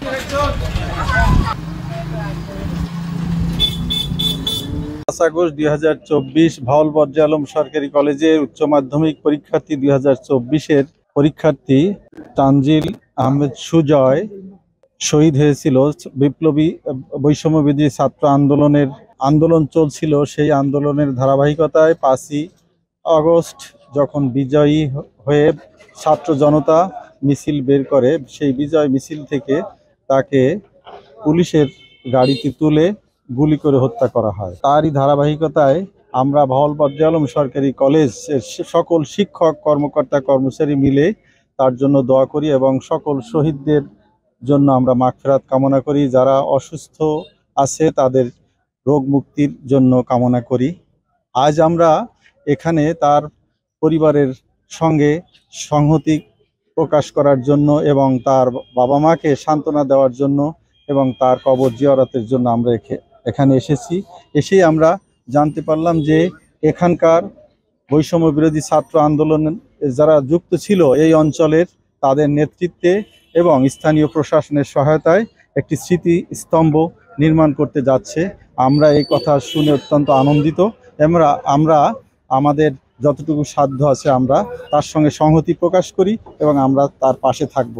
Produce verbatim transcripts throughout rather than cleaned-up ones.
পাঁচ আগস্ট দুই হাজার চব্বিশ ভাওয়াল বর্জে আলম সরকারি কলেজে উচ্চ মাধ্যমিক পরীক্ষার্থী দুই হাজার চব্বিশের পরীক্ষার্থী তানজিল আহমেদ সুজয় শহীদ হয়েছিল। বিপ্লবী বৈষম্যবিরোধী ছাত্র আন্দোলনের আন্দোলন চলছিল, সেই আন্দোলনের ধারাবাহিকতায় পাঁচই আগস্ট যখন বিজয়ী হয়ে ছাত্র জনতা মিছিল বের করে, সেই বিজয় মিছিল থেকে তাকে পুলিশের গাড়িতে তুলে গুলি করে হত্যা করা হয়। তারই ধারাবাহিকতায় আমরা ভাওয়াল বর্জে আলম সরকারি কলেজের সকল শিক্ষক কর্মকর্তা কর্মচারী মিলে তার জন্য দোয়া করি এবং সকল শহীদদের জন্য আমরা মাগফিরাত কামনা করি। যারা অসুস্থ আছে তাদের রোগ মুক্তির জন্য কামনা করি। আজ আমরা এখানে তার পরিবারের সঙ্গে সংহতি প্রকাশ করার জন্য এবং তার বাবা মাকে সান্ত্বনা দেওয়ার জন্য এবং তার কবর জিয়ারতের জন্য আমরা এখানে এসেছি। এসেই আমরা জানতে পারলাম যে এখানকার বৈষম্য বিরোধী ছাত্র আন্দোলনে যারা যুক্ত ছিল এই অঞ্চলের, তাদের নেতৃত্বে এবং স্থানীয় প্রশাসনের সহায়তায় একটি স্মৃতিস্তম্ভ নির্মাণ করতে যাচ্ছে। আমরা এই কথা শুনে অত্যন্ত আনন্দিত। আমরা আমরা আমাদের যতটুকু সাধ্য আছে আমরা তার সঙ্গে সংহতি প্রকাশ করি এবং আমরা তার পাশে থাকব।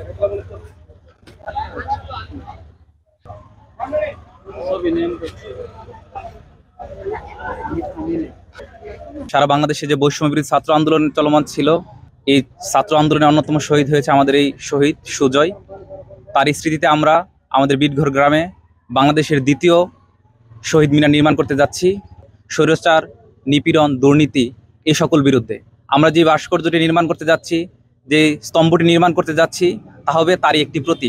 সারা বাংলাদেশে যে বৈষম্য বিরোধী ছাত্র আন্দোলন চলমান ছিল, এই ছাত্র আন্দোলনের অন্যতম শহীদ হয়েছে আমাদের এই শহীদ সুজয়। তার স্মৃতিতে আমরা আমাদের বিটঘর গ্রামে বাংলাদেশের দ্বিতীয় শহীদ মিনার নির্মাণ করতে যাচ্ছি। স্বৈরাচার, নিপীড়ন, দুর্নীতি এ সকল বিরুদ্ধে আমরা যে ভাস্কর্যটি নির্মাণ করতে যাচ্ছি, যে স্তম্ভটি নির্মাণ করতে যাচ্ছি, তা হবে তারই একটি প্রতীক।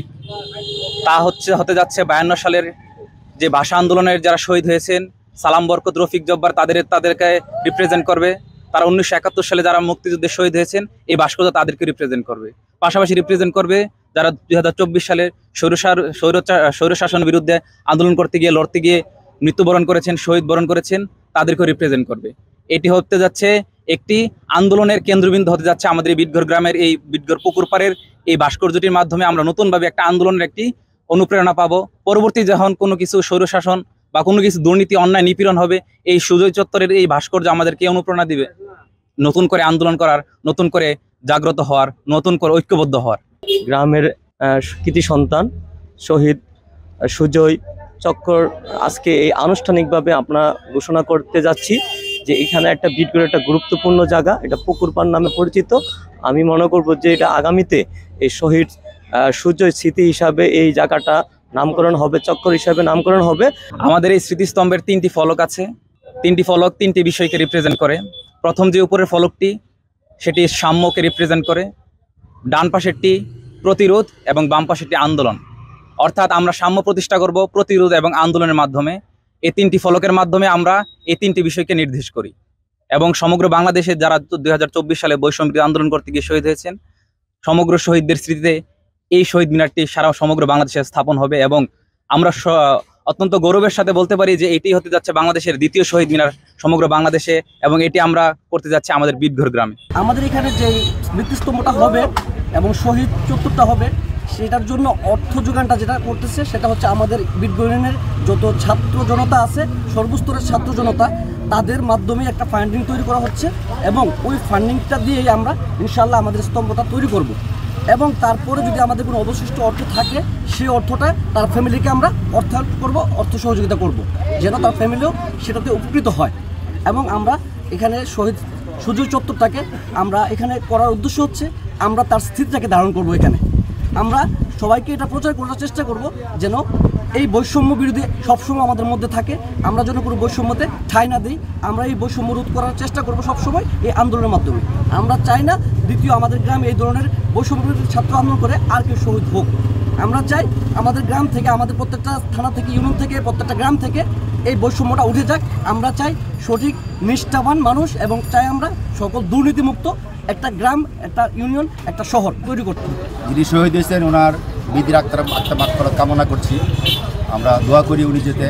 তা হচ্ছে হতে যাচ্ছে বায়ান্ন সালের যে ভাষা আন্দোলনের যারা শহীদ হয়েছেন, সালাম বরকত, রফিক জব্বার, তাদের তাদেরকে রিপ্রেজেন্ট করবে। তারা উনিশশো একাত্তর সালে যারা মুক্তিযুদ্ধে শহীদ হয়েছেন, এই ভাস্কর্য তাদেরকে রিপ্রেজেন্ট করবে। পাশাপাশি রিপ্রেজেন্ট করবে যারা দুই হাজার চব্বিশ সালের স্বৈরশার স্বৈরশাসনের বিরুদ্ধে আন্দোলন করতে গিয়ে লড়তে গিয়ে মৃত্যুবরণ করেছেন, শহীদ বরণ করেছেন, তাদেরকেও রিপ্রেজেন্ট করবে। এটি হতে যাচ্ছে একটি আন্দোলনের কেন্দ্রবিন্দু হতে যাচ্ছে আমাদের এই বিটঘর গ্রামের এই বিটঘর পুকুর পাড়ের এই ভাস্কর্যটির মাধ্যমে আমরা নতুনভাবে একটা আন্দোলনের একটি অনুপ্রেরণা পাবো। পরবর্তী যখন কোনো কিছু স্বৈরশাসন বা কোনো কিছু দুর্নীতি, অন্যায়, নিপীড়ন হবে, এই সুজয় চত্বরের এই ভাস্কর্য আমাদেরকে অনুপ্রেরণা দিবে নতুন করে আন্দোলন করার, নতুন করে জাগ্রত হওয়ার, নতুন করে ঐক্যবদ্ধ হওয়ার। গ্রামের কৃতি সন্তান শহীদ সুজয় চক্কর আজকে এই আনুষ্ঠানিকভাবে আমরা ঘোষণা করতে যাচ্ছি যে এখানে একটা বিটঘর একটা গুরুত্বপূর্ণ জায়গা, এটা পুকুর পাড় নামে পরিচিত। আমি মনে করব যে এটা আগামীতে এই শহীদ সুজয় স্মৃতি হিসাবে এই জায়গাটা নামকরণ হবে, চক্কর হিসাবে নামকরণ হবে। আমাদের এই স্মৃতিস্তম্ভের তিনটি ফলক আছে। তিনটি ফলক তিনটি বিষয়কে রিপ্রেজেন্ট করে। প্রথম যে উপরের ফলকটি, সেটি সাম্যকে রিপ্রেজেন্ট করে। ডান পাশেরটি প্রতিরোধ এবং বাম পাশেরটি আন্দোলন। অর্থাৎ আমরা সাম্য প্রতিষ্ঠা করব প্রতিরোধ এবং আন্দোলনের মাধ্যমে। এই তিনটি ফলকের মাধ্যমে আমরা এই তিনটি বিষয়কে নির্দেশ করি এবং সমগ্র বাংলাদেশে যারা দুই হাজার চব্বিশ সালে বৈষম্য আন্দোলন করতে গিয়ে শহীদ হয়েছেন, সমগ্র শহীদদের স্মৃতিতে এই শহীদ মিনারটি সারা সমগ্র বাংলাদেশে স্থাপন হবে এবং আমরা অত্যন্ত গৌরবের সাথে বলতে পারি যে এটি হতে যাচ্ছে বাংলাদেশের দ্বিতীয় শহীদ মিনার সমগ্র বাংলাদেশে এবং এটি আমরা করতে যাচ্ছি আমাদের বিটঘর গ্রামে। আমাদের এখানে যে স্মৃতিস্তম্ভটা হবে এবং শহীদ চত্বরটা হবে, সেটার জন্য অর্থ যোগানটা যেটা করতেছে সেটা হচ্ছে আমাদের বিটঘরের যত ছাত্র জনতা আছে, সর্বস্তরের ছাত্র জনতা, তাদের মাধ্যমে একটা ফান্ডিং তৈরি করা হচ্ছে এবং ওই ফান্ডিংটা দিয়েই আমরা ইনশাআল্লাহ আমাদের স্তম্ভটা তৈরি করব। এবং তারপরে যদি আমাদের কোনো অবশিষ্ট অর্থ থাকে, সেই অর্থটা তার ফ্যামিলিকে আমরা অর্থায়ন করব, অর্থ সহযোগিতা করব, যেন তার ফ্যামিলিও সেটাতে উপকৃত হয়। এবং আমরা এখানে শহীদ সুজয় চত্বরটাকে আমরা এখানে করার উদ্দেশ্য হচ্ছে আমরা তার স্থিতিটাকে ধারণ করব। এখানে আমরা সবাইকে এটা প্রচার করার চেষ্টা করব যেন এই বৈষম্য বিরোধী সবসময় আমাদের মধ্যে থাকে, আমরা যেন কোনো বৈষম্যতে ঠাঁই না দিই। আমরা এই বৈষম্য রোধ করার চেষ্টা করব সবসময় এই আন্দোলনের মাধ্যমে। আমরা চাই না দ্বিতীয় আমাদের গ্রামে এই ধরনের বৈষম্য বিরোধী ছাত্র আন্দোলন করে আর কেউ শহীদ হোক। আমরা চাই আমাদের গ্রাম থেকে, আমাদের প্রত্যেকটা থানা থেকে, ইউনিয়ন থেকে, প্রত্যেকটা গ্রাম থেকে এই বৈষম্যটা উঠে যাক। আমরা চাই সঠিক নিষ্ঠাবান মানুষ এবং চাই আমরা সকল দুর্নীতিমুক্ত একটা গ্রাম, একটা ইউনিয়ন, একটা শহর তৈরি করতে। যিনি শহীদ হয়েছেন ওনার বিধির আত্মার আত্মা মাগফিরাত কামনা করছি। আমরা দোয়া করি উনি যাতে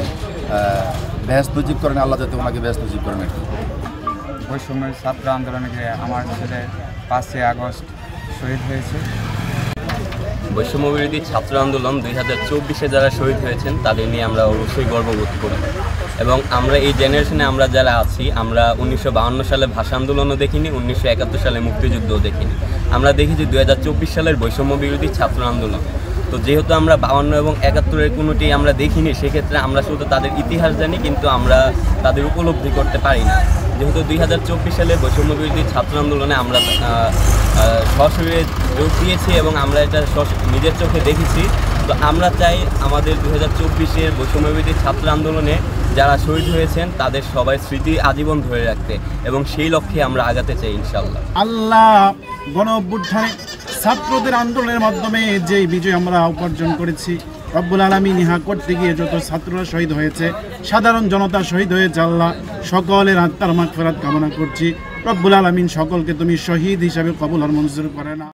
বেহেশত নসিব করেন, আল্লাহ যাতে ওনাকে বেহেশত নসিব করেন। আর কি বৈষম্যের ছাত্র আন্দোলনে আমার ছেলে পাঁচই আগস্ট শহীদ হয়েছে। বৈষম্যবিরোধী ছাত্র আন্দোলন দুই হাজার চব্বিশে যারা শহীদ হয়েছেন তাদের নিয়ে আমরা অবশ্যই গর্ববোধ করি এবং আমরা এই জেনারেশনে আমরা যারা আছি আমরা উনিশশো বাহান্ন সালে ভাষা আন্দোলনও দেখিনি, উনিশশো একাত্তর সালে মুক্তিযুদ্ধও দেখিনি, আমরা দেখেছি দুই হাজার চব্বিশ সালের বৈষম্যবিরোধী ছাত্র আন্দোলন। তো যেহেতু আমরা বাহান্ন এবং একাত্তরের কোনোটি আমরা দেখিনি, সেক্ষেত্রে আমরা শুধু তাদের ইতিহাস জানি কিন্তু আমরা তাদের উপলব্ধি করতে পারি না। যেহেতু দুই হাজার চব্বিশ সালে বৈষম্যবিরোধী ছাত্র আন্দোলনে আমরা সশরীরে যোগ দিয়েছি এবং আমরা এটা নিজের চোখে দেখেছি, তো আমরা চাই আমাদের দুই হাজার চব্বিশের বৈষম্যবিরোধী ছাত্র আন্দোলনে যারা শহীদ হয়েছেন তাদের সবাই স্মৃতি আজীবন ধরে রাখতে এবং সেই লক্ষ্যে আমরা আগাতে চাই ইনশাআল্লাহ। আল্লাহ গণ অভ্যুত্থানে ছাত্রদের আন্দোলনের মাধ্যমে যে বিজয় আমরা উপার্জন করেছি, রব্বুল আলামিন ইহা করতে গিয়ে যত ছাত্ররা শহীদ হয়েছে, সাধারণ জনতা শহীদ হয়েছে, আল্লাহ সকলের আত্মার মাগফিরাত কামনা করছি। রব্বুল আলামিন সকলকে তুমি শহীদ হিসাবে কবুল আর মঞ্জুর করে না।